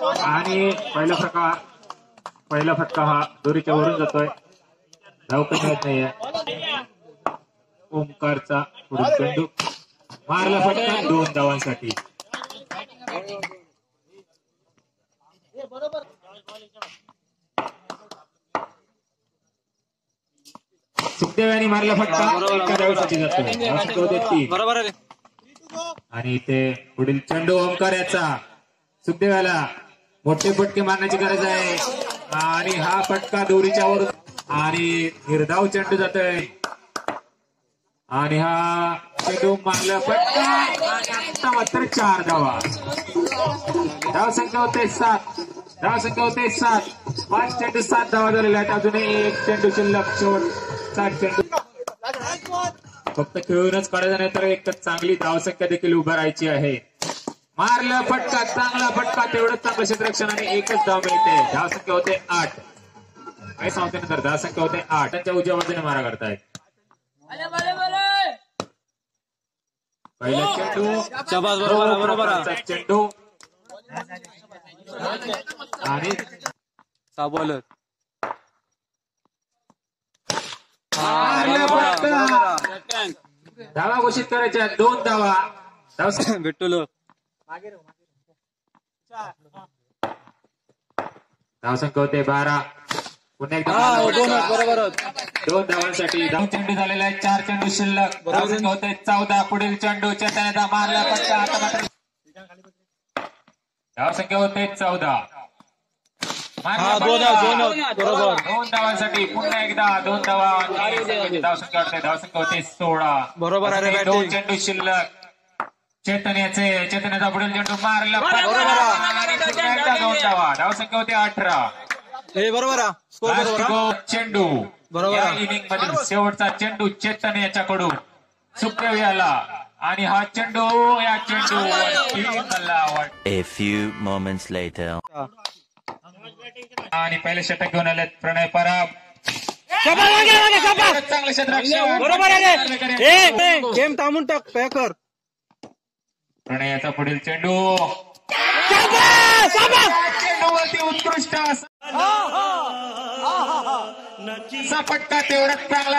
आणि पहिला फटका हा दोरीच्या वरून जातोय. धाव कमी होत नाहीये. ओमकारचा पुढील चेंडू मारला फटका 2 धावांसाठी. सुखदेवानी मारला फटका 1 धावांसाठी जातोय. बरोबर आहे. आणि इथे पुढील चेंडू ओमकार याचा. सुखदेवाला मोठे फटके मारण्याची गरज आहे आणि हा फटका दोरीच्या वरून आणि निर्धाव चेंडू जातोय आणि हा चेंडू मारला फटका आणि आता मात्र 4 धावा. धावसंख्या होते 7. 5 चेंडू 7 धावा झालेल्या आहेत. अजूनही 1 चेंडू शिल्लक. शेवटचा चेंडू फक्त खेळूनच काढायचा नाही तर एक चांगली धावसंख्या देखील उभं राहायची आहे. मारला फटका चांगला फटका तेवढंच चांगलं क्षेत्ररक्षण आणि 1च धाव मिळते. धावसंख्या होते 8. काय सांगते नंतर धावसंख्या होते 8. त्यांच्या उजव्या बाजूने मारा करतायत. पहिला चेंडू बरोबर चेंडू आणि बॉलर धावा घोषित करायच्या. 2 धावा. भेटलो धावसंख्या होते 12. पुन्हा एकदा बरोबर 2 धावांसाठी 2 चेंडू झालेले आहेत. 4 चेंडू शिल्लक. धावसंख्या होते 14. पुढील चेंडू चेतनाचा मारला फटका. आता मात्र धावसंख्या होते 14. 2 धावांसाठी पुन्हा एकदा 2 धावा. धावसंख्या होते 16. बरोबर आहे. 2 चेंडू शिल्लक. चेतनाचा पुढील चेंडू मारला आणि पुन्हा एकदा 2 धावा. धावसंख्या होते 18. बरोबर चेंडू या इनिंग मधील शेवटचा चेंडू चेतन याच्याकडून सुखदेव याला आणि हा चेंडू A few moments later. आणि पहिले षटक घेऊन आले प्रणय पराब. चांगलं क्षेत्ररक्षण. गेम थांबून टाक पॅकर. प्रणयाचा पुढील चेंडू चेंडूवरती उत्कृष्ट फटका तेवढाच चांगला.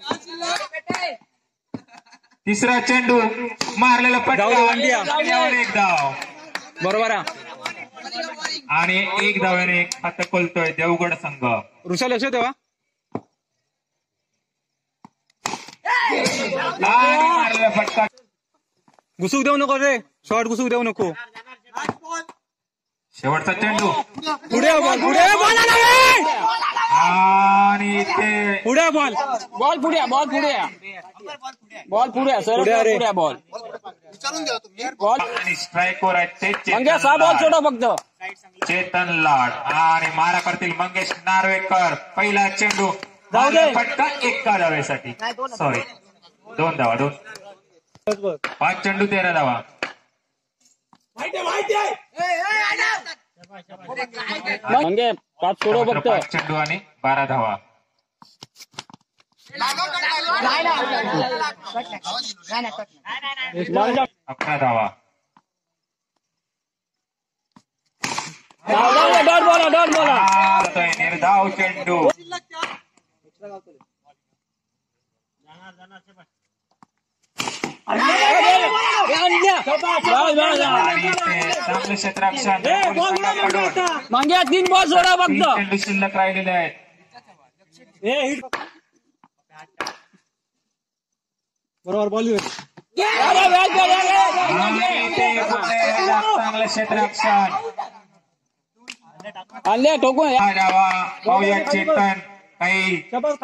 तिसरा चेंडू मारलेला फटका. 1 धाव. बरोबर आणि 1 धाव्याने खातं खोलतोय देवगड संघ. ऋषा लक्ष ठेवा. मारलेला फटका. घुसूक देऊ नको रे. शॉर्ट घुसूक देऊ नको. शेवटचा चेंडू पुढे आणि ते पुढे बॉल आणि स्ट्राईकवर आहेत फक्त चेतन लाड आणि मारा करतील मंगेश नार्वेकर. पहिला चेंडू फटका 1 धावेसाठी. सॉरी 2 धावा. 5 चेंडू 13 धावा. मंगे 5 सोडो फक्त. 5 चेंडू आणि 12 धावा. 11 धावा. निर्धाव चेंडू चांगलं क्षेत्ररक्षण. 3 बॉल सोडा फक्त. चेंडू शिल्लक राहिलेले आहेत. बरोबर बॉल. चांगलं क्षेत्ररक्षण. ठोकून पाहूया चेतन काही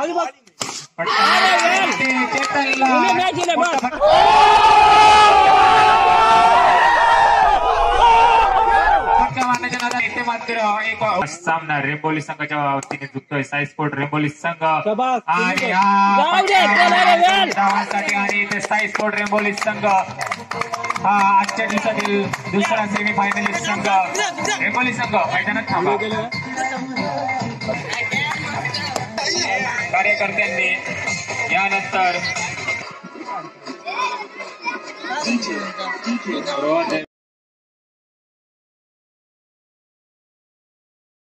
मात्र एक सामना रेंबोली संघाच्या वतीने जिंकतोय साई स्पोर्ट रेंबोली संघ. आणि धावांसाठी आणि इथे साई स्पोर्ट रेंबोली संघ हा आजच्या दिवसातील दुसरा सेमीफायनलिस्ट संघ रेंबोली संघ मैदानात थांबा. कार्यकर्त्यांनी यानंतर